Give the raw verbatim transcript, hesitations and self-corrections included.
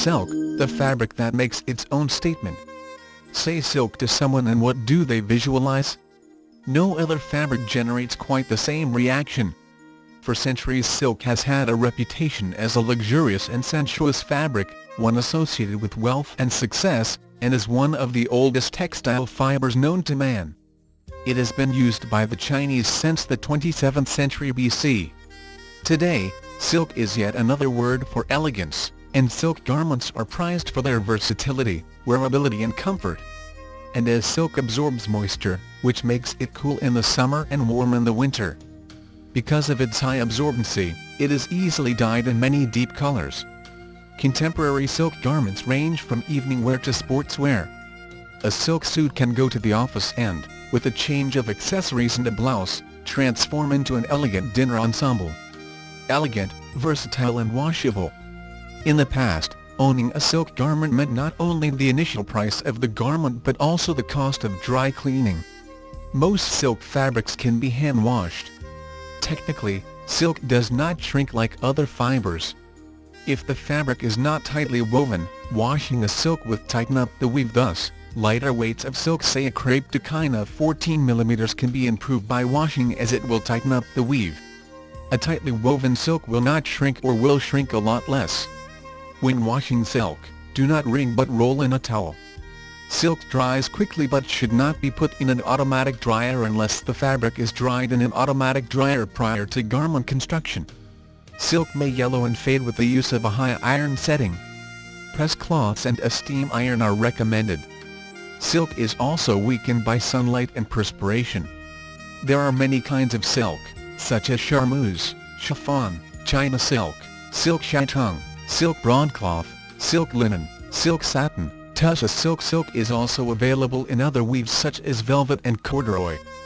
silk, the fabric that makes its own statement. Say silk to someone and what do they visualize? No other fabric generates quite the same reaction. For centuries silk has had a reputation as a luxurious and sensuous fabric, one associated with wealth and success, and is one of the oldest textile fibers known to man. It has been used by the Chinese since the twenty-seventh century B C. Today, silk is yet another word for elegance, and silk garments are prized for their versatility, wearability and comfort. And as silk absorbs moisture, which makes it cool in the summer and warm in the winter. Because of its high absorbency, it is easily dyed in many deep colors. Contemporary silk garments range from evening wear to sportswear. A silk suit can go to the office and, with a change of accessories and a blouse, transform into an elegant dinner ensemble. Elegant, versatile and washable. In the past, owning a silk garment meant not only the initial price of the garment but also the cost of dry cleaning. Most silk fabrics can be hand-washed. Technically, silk does not shrink like other fibers. If the fabric is not tightly woven, washing a silk will tighten up the weave. Thus, lighter weights of silk, say a crepe de chine of fourteen millimeters, can be improved by washing, as it will tighten up the weave. A tightly woven silk will not shrink or will shrink a lot less. When washing silk, do not wring but roll in a towel. Silk dries quickly but should not be put in an automatic dryer unless the fabric is dried in an automatic dryer prior to garment construction. Silk may yellow and fade with the use of a high iron setting. Press cloths and a steam iron are recommended. Silk is also weakened by sunlight and perspiration. There are many kinds of silk, such as charmeuse, chiffon, China silk, silk shantung, silk broadcloth, silk linen, silk satin, Tusha silk. Silk is also available in other weaves such as velvet and corduroy.